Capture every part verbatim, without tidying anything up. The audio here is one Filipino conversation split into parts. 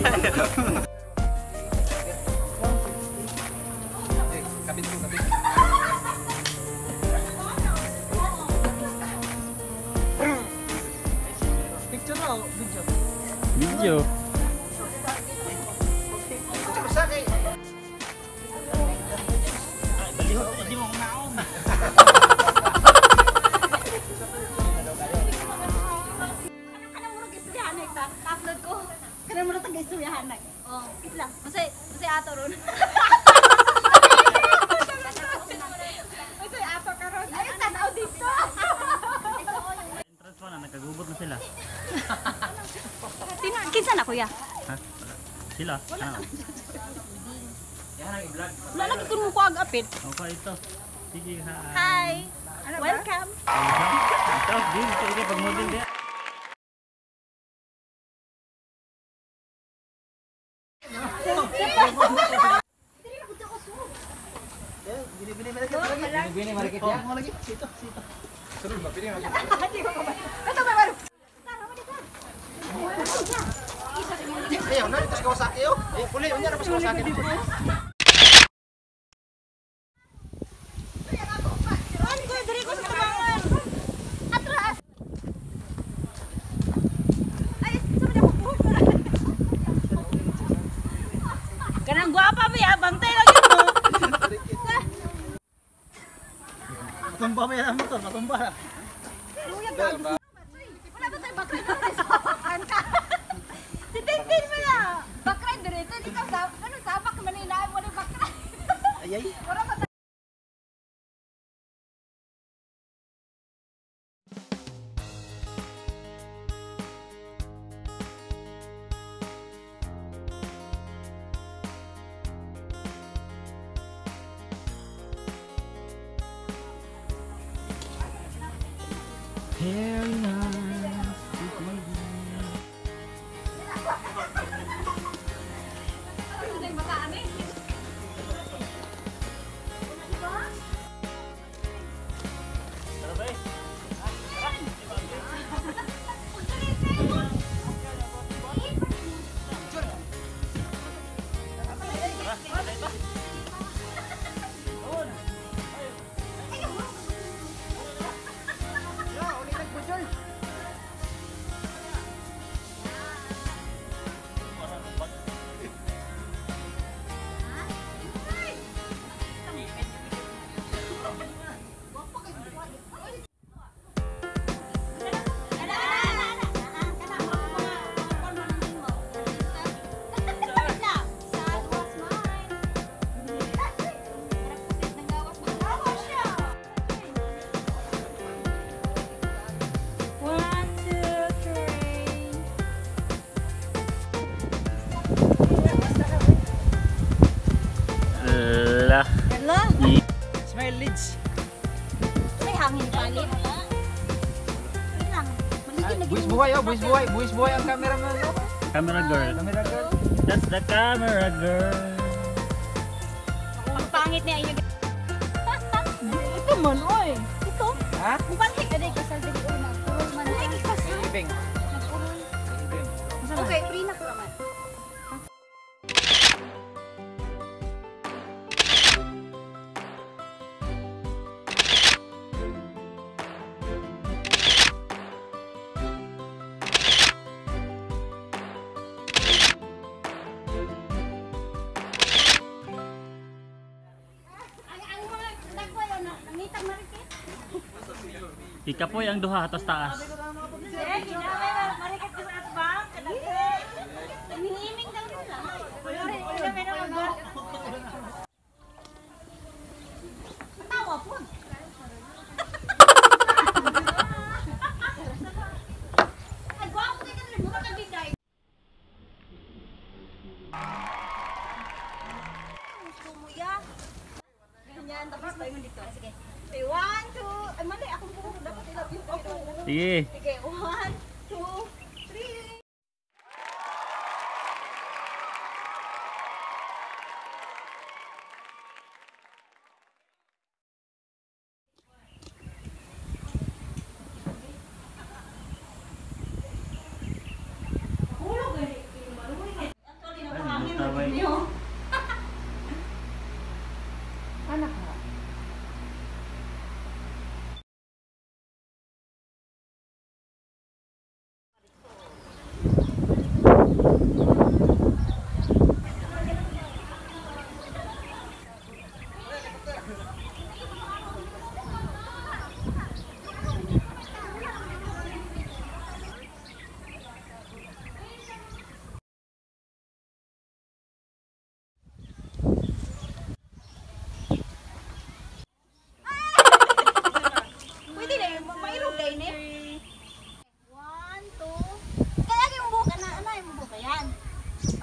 Kapit ko, kapit. Picture na, video. Video. Upload ko. Kana mo ta istoryahan na. Oh, lang. Masay, masay ato ron. Masay ato karon. Ay tanaw dito. Entrance mo na nagkagubot na sila. Sino kinsa na kuya? Ha? Sila. Ano? Yan ang i-vlog. Wala lagi kun mo ko agapit. Okay, ito. Sige, hi. Hi. Welcome. Ito, din. Ito, ito, pag-model din. Bini-bini marikit lagi. Bini-bini marikit ya. Mau lagi? Situ, situ. Seru ba pili lagi. Ito ba baru? Ayo, na ito sa Kawasaki yo. Eh, puli unya ra sa Kawasaki dito. An ko diri ko sa tabangan. Atras. Ay, sama na ko. Kanang guwapa mi bantay lagi mo. Matumba mo yan ang motor, matumba. Luya gago. Wala ba tayo bakay sa pakan ka? Titingtin mo na. Bakay direto di ka sa ano sabak man inaan mo ni bakay. Ayay. Wala ba tayo? Very nice. Hello. Smile leads. May hangin palit. Buis buhay oh, buis buhay, buis buhay ang camera mo. Camera girl. Camera girl. That's the camera girl. Ang pangit niya inyo. Ito man oy. Ito. Ha? Mupanhik ka dito sa dito na. Puro man. Ibing. Okay, free na ko naman. Ikapoy ang duha hatos taas. Eh, ginaway marikat ko sa atbang. Himing daw nila. Tawa po. Ay, guwapo ka na mo ka biday. Kumuya. Ganyan tapos tayo dito. Sige. Okay, one, two. Ay, mali akong buhok dapat ilapin ko. Sige. Sige, one, two, three.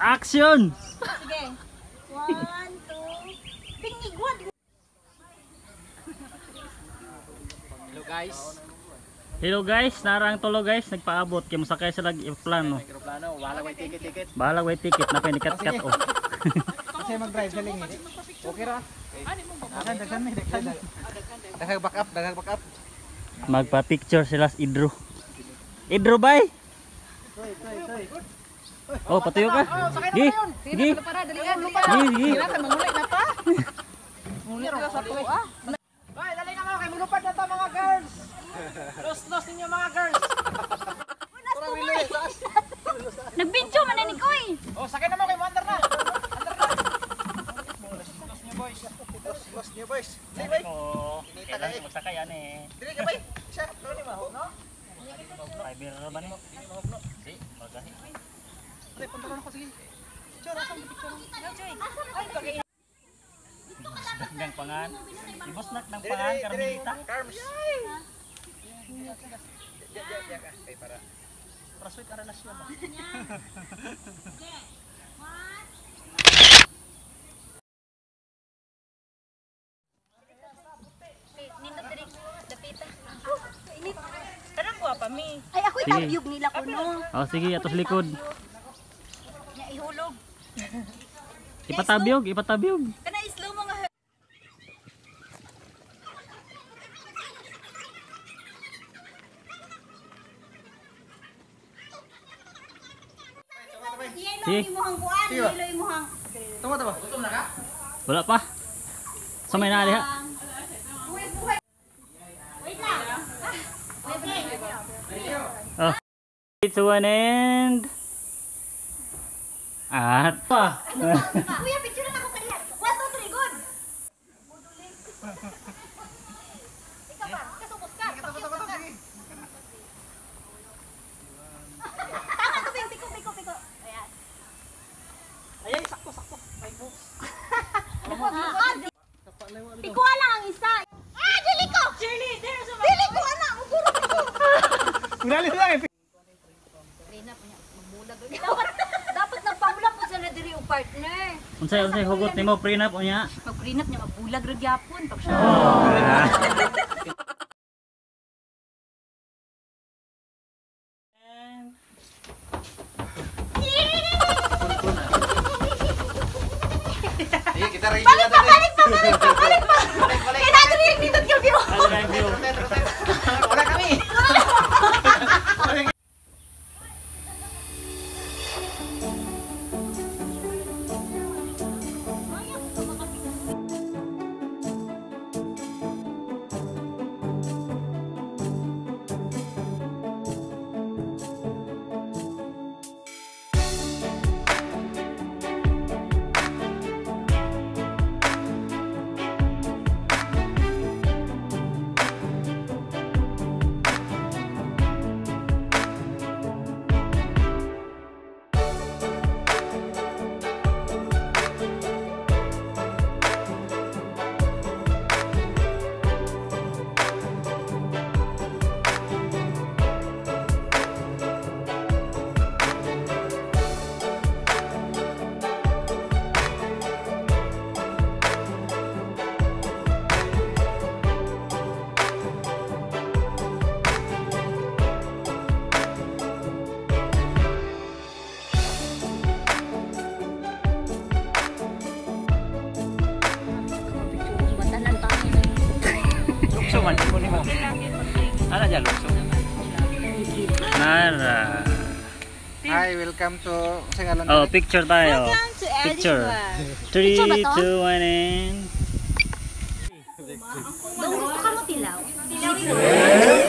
Action! Sige. One, two. Pingigwad. Hello guys. Hello guys, narang tulo guys, nagpaabot kay musakay sila plano. Mikroplano, wala way ticket-ticket. Bahala way ticket na pinikat-kat oh. Kasi mag-drive sa lingi. Okay ra? Akan daghan ni, daghan. Daghang back up, daghang back up. Magpa-picture sila sa Idro. Idro bay. Toy, toy, toy. Oh, patuyo ka. Gi. Gi. Para dalian. Gi, gi. Mangulit na pa. Mangulit na sa tuwa. Hoy, dali na mo kay mulupad na to mga girls. Los-los ninyo mga girls. Nag-video man na ni Koy. Oh, sakay na mo kay Wonder na. Wonder na. Los niyo boys. Los niyo boys. Say bye. Oh, kinita ka magsakay ani. Dili ka bay. Siya, ano ni mahog no? Ay biro ba ni? Si, magahi. Pre, punta ko sige. Picture, asan picture? Ay, kagay. Dagdag pangan. Ibos nak ng pangan Carmelita. Carms. Ya, ya, ya. Ay para. Para sweet ka relasyon ba? Nindot diri dapitan. Init. Karang ko pa mi. Ay ako Sige. itabyog nila ko no. Oh, sige, atos likod. Nya ihulog. Ipatabyog, ipatabyog. Kana slow mo nga. Si. Yelo imong kuan, Sige ba? yelo imong. Tama tama. Gutom na ka? Wala pa. Sa may na diha. Buhay buhay. Wait lang. Wait lang. Oh. To an end. At pa. Kuya, picture na ako kaniya. one, two, three, good. Ikaw ba? Kasubos ka. Tama tama tama sige. Tama to, Bing. Piko, piko, piko. Ayan. Ay, sakto sakto. Ay po. Piko lang ang isa. Ah, dili ko. Shirley, there's a dili ko ana, muguro ko. Ngali lang eh. Rena pa niya, magbulag. Dapat dapat nagpaulap po sila diri yung partner. Unsay unsay hugot nimo prenup unya? Mag-prenup niya, magbulag ra gyapon pag siya. Sige, kita rin. Balik pa, balik pa, balik pa, balik pa. Kailangan rin dito yung view. Wala kami. Lukso man mo nimo. Ana ja lukso. Nara. Hi, welcome to Singalan. Oh, picture tayo. Picture. three, Picture ba to? two, one, and Gusto ka mo tilaw? Tilaw